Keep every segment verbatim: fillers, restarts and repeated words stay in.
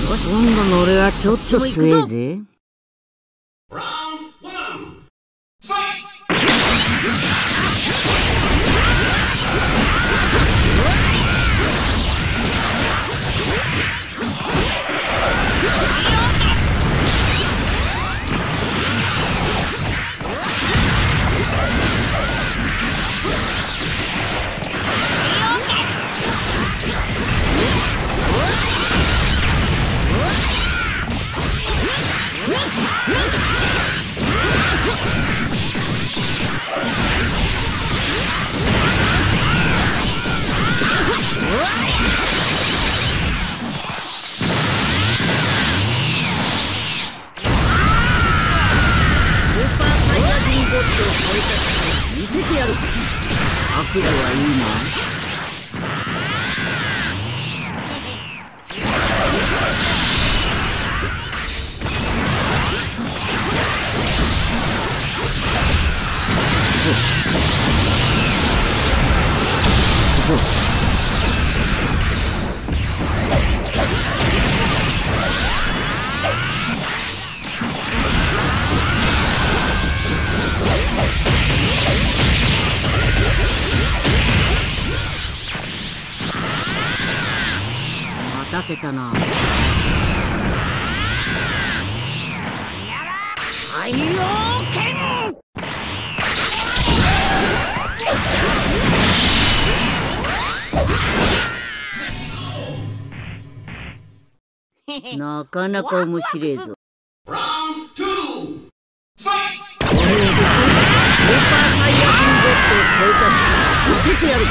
よし、今度の俺はちょっと強えぜ。見せてやる。悪路はいいな。待たせたな。太陽剣。なかなか面白いぞ。俺をスーパーサイヤ人ゴッドを超えたり見せてやるか。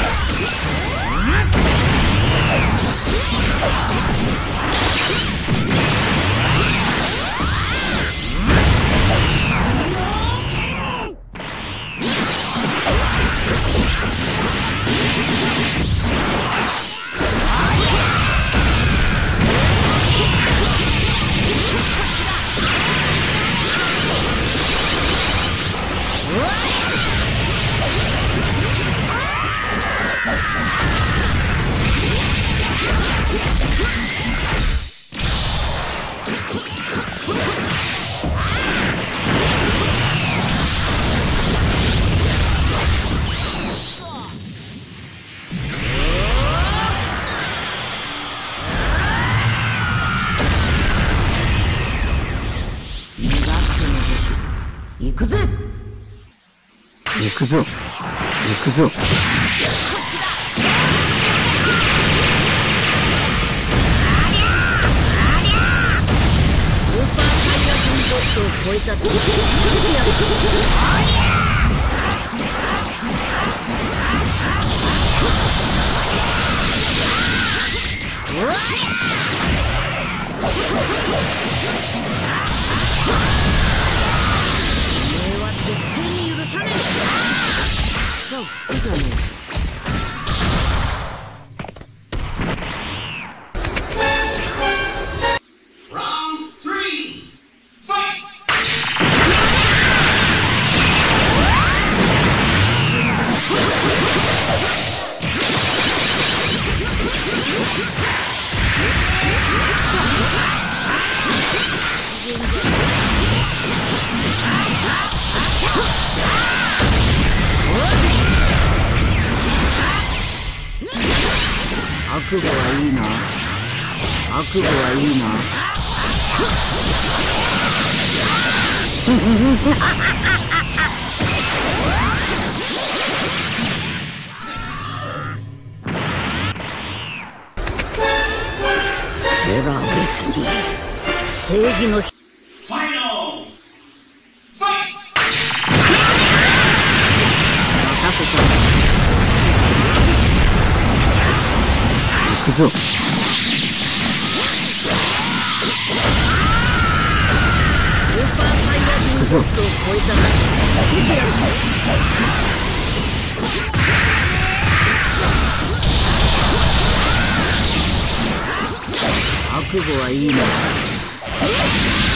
行くぜ。行くぞ。行くぞ。スーパーサイヤ人ゴッドを超えたって見せてやる。絶対に許さねえ。そう、いいかね。悪夢はいいな。悪夢はいいな。俺ら別に正義の日。任せた。行くぞ。スーパーサイヤ人ゴッドを超えたら見せてやる。悪夢はいいな。